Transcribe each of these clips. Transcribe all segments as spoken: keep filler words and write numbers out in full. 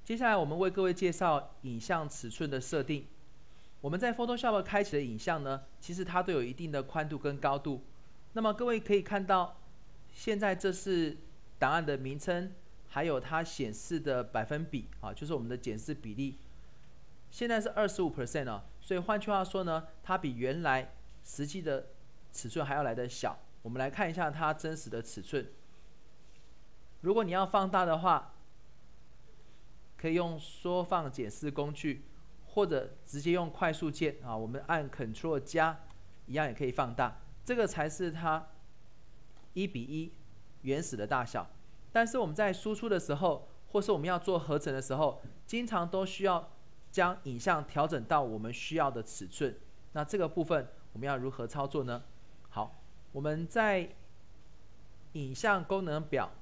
接下来我们为各位介绍影像尺寸的设定。我们在 Photoshop 开启的影像呢，其实它都有一定的宽度跟高度。那么各位可以看到，现在这是档案的名称，还有它显示的百分比啊，就是我们的检视比例。现在是 百分之二十五 啊，所以换句话说呢，它比原来实际的尺寸还要来得小。我们来看一下它真实的尺寸。如果你要放大的话，可以用缩放检视工具，或者直接用快速键啊，我们按 Ctrl 加，一样也可以放大。这个才是它一比一原始的大小。但是我们在输出的时候，或是我们要做合成的时候，经常都需要将影像调整到我们需要的尺寸。那这个部分我们要如何操作呢？好，我们在影像功能表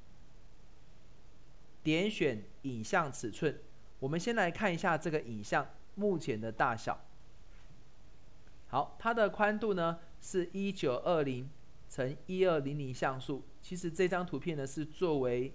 点选影像尺寸，我们先来看一下这个影像目前的大小。好，它的宽度呢是一九二零乘一二零零像素。其实这张图片呢是作为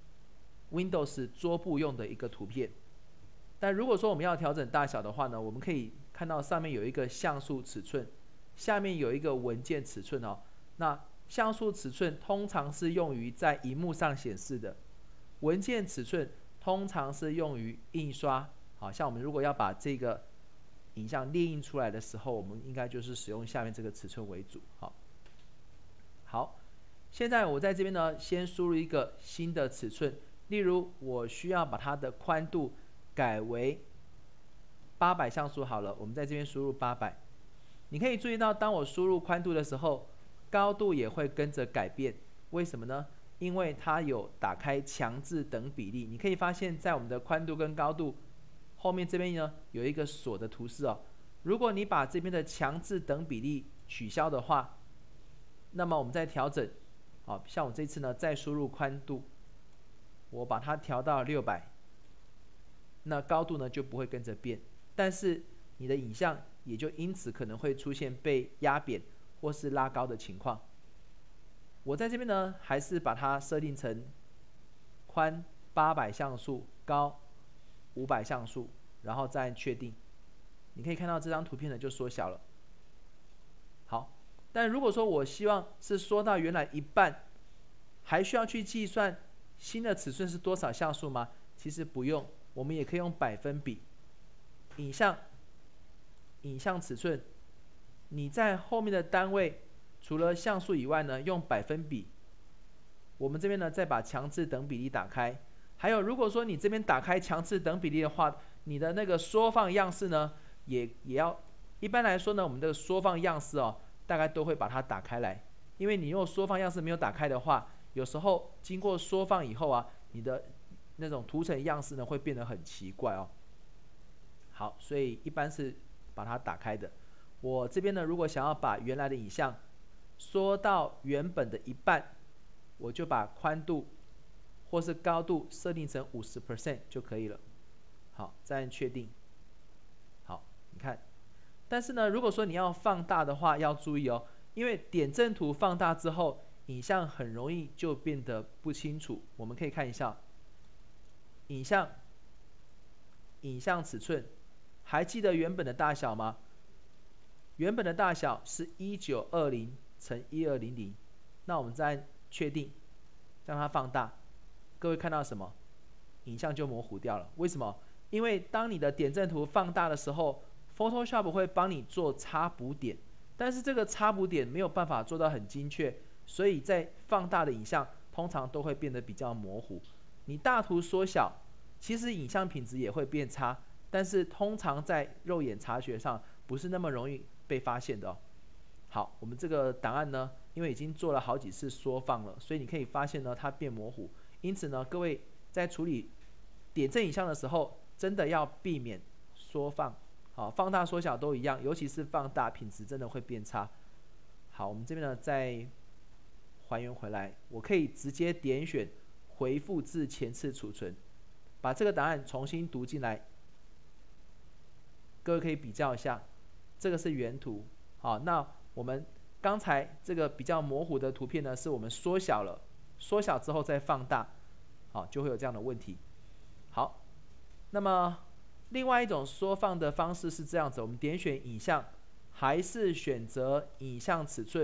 Windows 桌布用的一个图片。但如果说我们要调整大小的话呢，我们可以看到上面有一个像素尺寸，下面有一个文件尺寸哦。那像素尺寸通常是用于在萤幕上显示的。文件尺寸通常是用于印刷，好像我们如果要把这个影像列印出来的时候，我们应该就是使用下面这个尺寸为主。好，好，现在我在这边呢，先输入一个新的尺寸，例如我需要把它的宽度改为八百像素好了，我们在这边输入八百。你可以注意到，当我输入宽度的时候，高度也会跟着改变，为什么呢？因为它有打开强制等比例，你可以发现在我们的宽度跟高度后面这边呢有一个锁的图示哦。如果你把这边的强制等比例取消的话，那么我们再调整，好，像我这次呢再输入宽度，我把它调到六百，那高度呢就不会跟着变，但是你的影像也就因此可能会出现被压扁或是拉高的情况。我在这边呢，还是把它设定成宽八百像素，高五百像素，然后再按确定。你可以看到这张图片呢就缩小了。好，但如果说我希望是缩到原来一半，还需要去计算新的尺寸是多少像素吗？其实不用，我们也可以用百分比。影像，影像尺寸，你在后面的单位。除了像素以外呢，用百分比。我们这边呢，再把强制等比例打开。还有，如果说你这边打开强制等比例的话，你的那个缩放样式呢，也也要。一般来说呢，我们的缩放样式哦，大概都会把它打开来。因为你用缩放样式没有打开的话，有时候经过缩放以后啊，你的那种图层样式呢，会变得很奇怪哦。好，所以一般是把它打开的。我这边呢，如果想要把原来的影像缩到原本的一半，我就把宽度或是高度设定成 百分之五十 就可以了。好，再按确定。好，你看。但是呢，如果说你要放大的话，要注意哦，因为点阵图放大之后，影像很容易就变得不清楚。我们可以看一下，影像，影像尺寸，还记得原本的大小吗？原本的大小是一九二零乘一二零零，那我们再按确定，让它放大。各位看到什么？影像就模糊掉了。为什么？因为当你的点阵图放大的时候 ，Photoshop 会帮你做插补点，但是这个插补点没有办法做到很精确，所以在放大的影像通常都会变得比较模糊。你大图缩小，其实影像品质也会变差，但是通常在肉眼察觉上不是那么容易被发现的哦。好，我们这个档案呢，因为已经做了好几次缩放了，所以你可以发现呢，它变模糊。因此呢，各位在处理点阵影像的时候，真的要避免缩放。好，放大、缩小都一样，尤其是放大，品质真的会变差。好，我们这边呢再还原回来，我可以直接点选回复至前次储存，把这个档案重新读进来。各位可以比较一下，这个是原图。好，那我们刚才这个比较模糊的图片呢，是我们缩小了，缩小之后再放大，好，就会有这样的问题。好， 那么另外一种缩放的方式是这样子，我们点选影像，还是选择影像尺寸。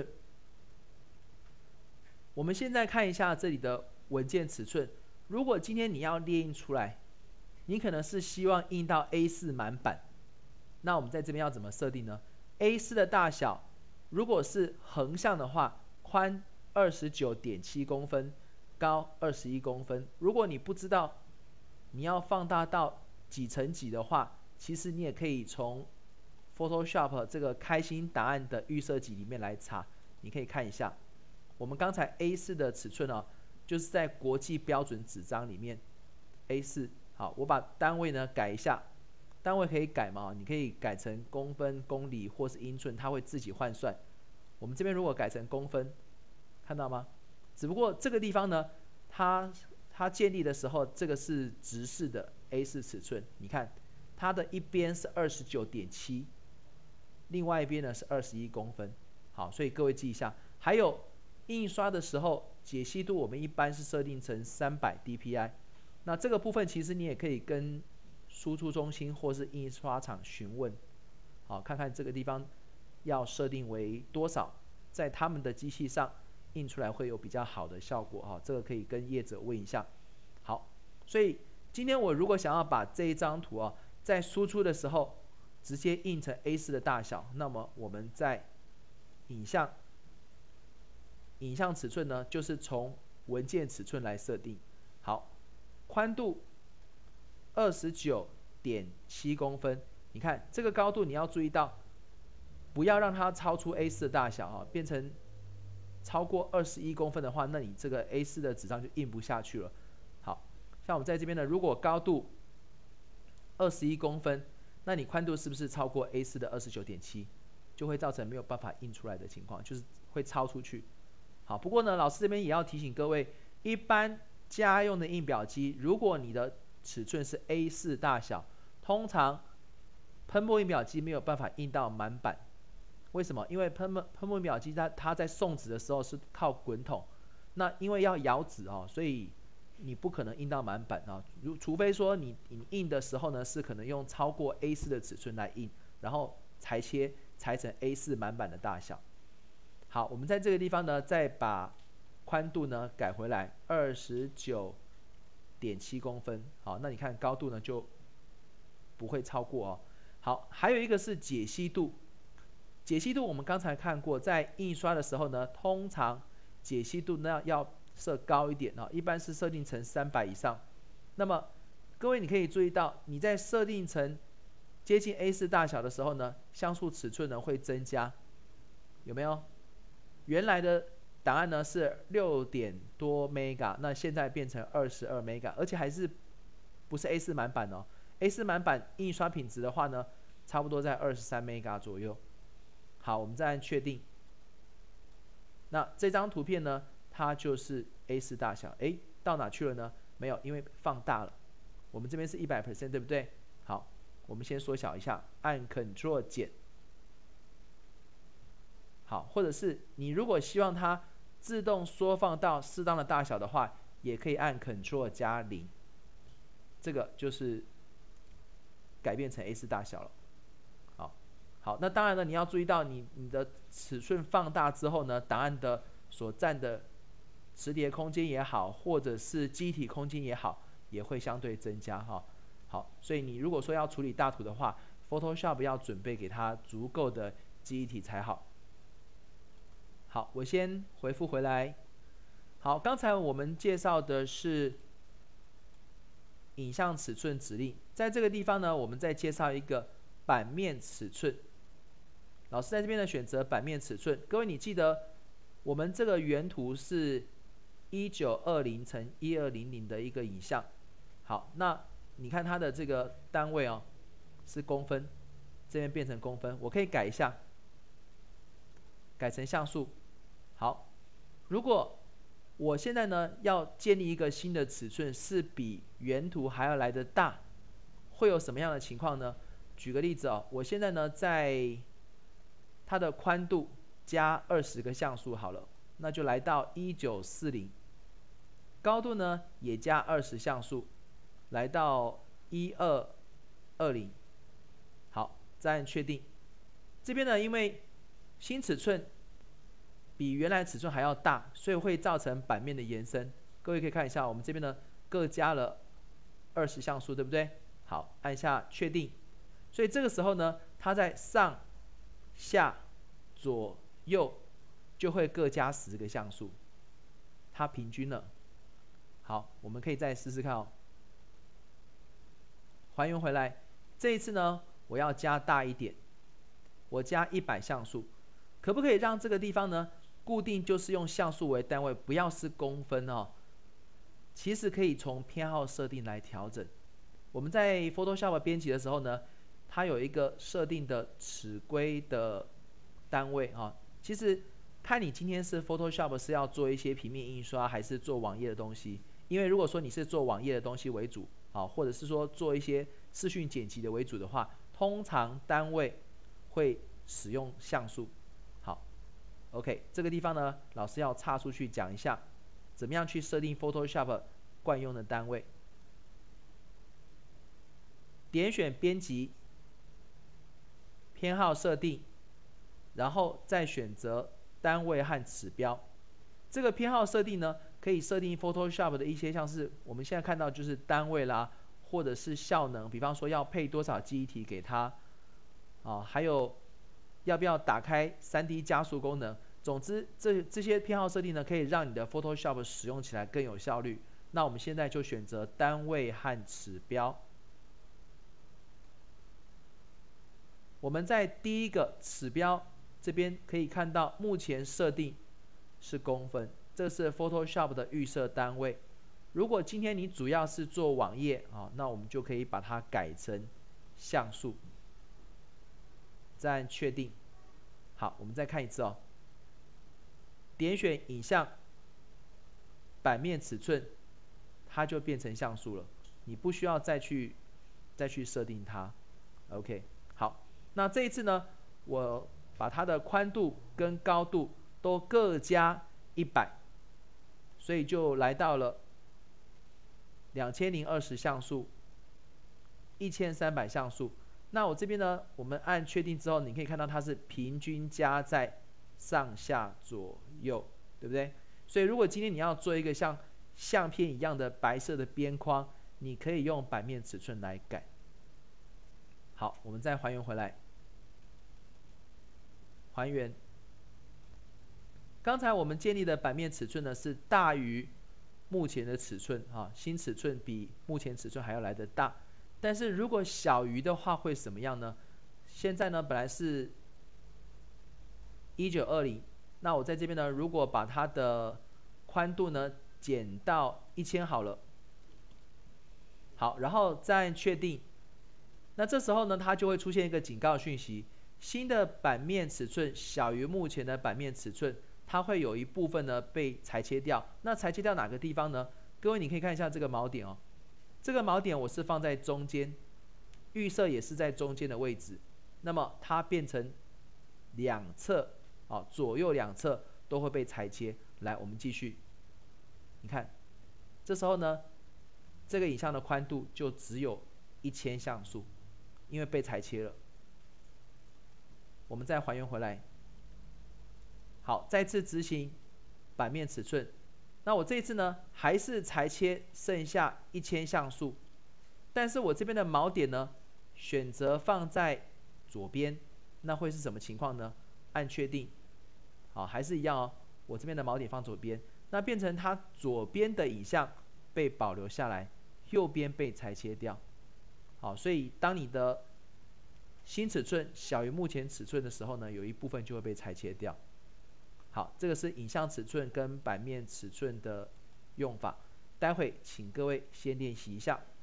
我们现在看一下这里的文件尺寸，如果今天你要列印出来，你可能是希望印到 A 四 满版，那我们在这边要怎么设定呢？ A 四 的大小，如果是横向的话，宽 二十九点七 公分，高二十一公分。如果你不知道你要放大到几乘几的话，其实你也可以从 Photoshop 这个开心档案的预设集里面来查，你可以看一下。我们刚才 A 四 的尺寸哦，就是在国际标准纸张里面 A 四。好，我把单位呢改一下，单位可以改嘛？你可以改成公分、公里或是英寸，它会自己换算。我们这边如果改成公分，看到吗？只不过这个地方呢，它它建立的时候，这个是直式的 A 四 尺寸，你看它的一边是 二十九点七， 另外一边呢是二十一公分。好，所以各位记一下。还有印刷的时候，解析度我们一般是设定成三百 D P I。那这个部分其实你也可以跟输出中心或是印刷厂询问，好，看看这个地方要设定为多少，在他们的机器上印出来会有比较好的效果哈，这个可以跟业者问一下。好，所以今天我如果想要把这一张图啊，在输出的时候直接印成 A 四 的大小，那么我们在影像影像尺寸呢，就是从文件尺寸来设定。好。宽度 二十九点七 公分，你看这个高度你要注意到，不要让它超出 A 四 的大小啊，变成超过二十一公分的话，那你这个 A 四 的纸张就印不下去了。好，像我们在这边呢，如果高度二十一公分，那你宽度是不是超过 A 四 的 二十九点七， 就会造成没有办法印出来的情况，就是会超出去。好，不过呢，老师这边也要提醒各位，一般家用的印表机，如果你的尺寸是 A 四 大小，通常喷墨印表机没有办法印到满版。为什么？因为喷墨喷墨印表机它它在送纸的时候是靠滚筒，那因为要摇纸哦，所以你不可能印到满版啊。如除非说你你印的时候呢，是可能用超过 A 四 的尺寸来印，然后裁切裁成 A 四 满版的大小。好，我们在这个地方呢，再把宽度呢改回来 二十九点七 公分。好，那你看高度呢就不会超过哦。好，还有一个是解析度，解析度我们刚才看过，在印刷的时候呢，通常解析度呢要设高一点啊，一般是设定成三百以上。那么各位你可以注意到，你在设定成接近 A 四 大小的时候呢，像素尺寸呢会增加，有没有？原来的档案呢是六点多 mega， 那现在变成二十二 mega， 而且还是不是 A 四 满版哦。A 四 满版印刷品质的话呢，差不多在二十三 mega 左右。好，我们再按确定。那这张图片呢，它就是 A 四 大小。哎，到哪去了呢？没有，因为放大了。我们这边是 百分之百， 对不对？好，我们先缩小一下，按 Ctrl 减。好，或者是你如果希望它自动缩放到适当的大小的话，也可以按 Ctrl 加零，这个就是改变成 A 四 大小了。好，好，那当然了，你要注意到你你的尺寸放大之后呢，档案的所占的磁碟空间也好，或者是记忆体空间也好，也会相对增加哈。好，所以你如果说要处理大图的话 ，Photoshop 要准备给它足够的记忆体才好。好，我先回复回来。好，刚才我们介绍的是影像尺寸指令，在这个地方呢，我们再介绍一个版面尺寸。老师在这边呢选择版面尺寸，各位你记得我们这个原图是一九二零乘一二零零的一个影像。好，那你看它的这个单位哦是公分，这边变成公分，我可以改一下，改成像素。好，如果我现在呢要建立一个新的尺寸，是比原图还要来得大，会有什么样的情况呢？举个例子哦，我现在呢在它的宽度加二十个像素好了，那就来到一九四零，高度呢也加二十像素，来到一二二零，好，再按确定。这边呢，因为新尺寸比原来尺寸还要大，所以会造成版面的延伸。各位可以看一下，我们这边呢各加了二十像素，对不对？好，按下确定。所以这个时候呢，它在上、下、左、右就会各加十个像素，它平均了。好，我们可以再试试看哦。还原回来，这一次呢，我要加大一点，我加一百像素，可不可以让这个地方呢固定就是用像素为单位，不要是公分哦？其实可以从偏好设定来调整。我们在 Photoshop 编辑的时候呢，它有一个设定的尺规的单位啊。其实看你今天是 Photoshop 是要做一些平面印刷，还是做网页的东西。因为如果说你是做网页的东西为主，啊，或者是说做一些视讯剪辑的为主的话，通常单位会使用像素。好 ，OK， 这个地方呢，老师要岔出去讲一下，怎么样去设定 Photoshop 惯用的单位。点选编辑，偏好设定，然后再选择单位和指标。这个偏好设定呢，可以设定 Photoshop 的一些像是我们现在看到就是单位啦，或者是效能，比方说要配多少记忆体给它，啊，还有要不要打开 三 D 加速功能。总之，这这些偏好设定呢，可以让你的 Photoshop 使用起来更有效率。那我们现在就选择单位和指标。我们在第一个指标这边可以看到，目前设定是公分，这是 Photoshop 的预设单位。如果今天你主要是做网页啊，那我们就可以把它改成像素，再按确定。好，我们再看一次哦。点选影像，版面尺寸，它就变成像素了，你不需要再去再去设定它。OK， 好。那这一次呢，我把它的宽度跟高度都各加一百，所以就来到了两千零二十像素，一千三百像素。那我这边呢，我们按确定之后，你可以看到它是平均加在上下左右，对不对？所以如果今天你要做一个像相片一样的白色的边框，你可以用版面尺寸来改。好，我们再还原回来。还原。刚才我们建立的版面尺寸呢是大于目前的尺寸啊，新尺寸比目前尺寸还要来得大。但是如果小于的话会怎么样呢？现在呢本来是一九二零，那我在这边呢，如果把它的宽度呢减到一千好了。好，然后再按确定。那这时候呢，它就会出现一个警告讯息。新的版面尺寸小于目前的版面尺寸，它会有一部分呢被裁切掉。那裁切掉哪个地方呢？各位你可以看一下这个锚点哦，这个锚点我是放在中间，预设也是在中间的位置。那么它变成两侧，啊，左右两侧都会被裁切。来，我们继续。你看，这时候呢，这个影像的宽度就只有一千像素，因为被裁切了。我们再还原回来。好，再次执行版面尺寸。那我这一次呢，还是裁切剩下一千像素，但是我这边的锚点呢，选择放在左边，那会是什么情况呢？按确定。好，还是一样哦，我这边的锚点放左边，那变成它左边的影像被保留下来，右边被裁切掉。好，所以当你的新尺寸小于目前尺寸的时候呢，有一部分就会被裁切掉。好，这个是影像尺寸跟版面尺寸的用法，待会请各位先练习一下。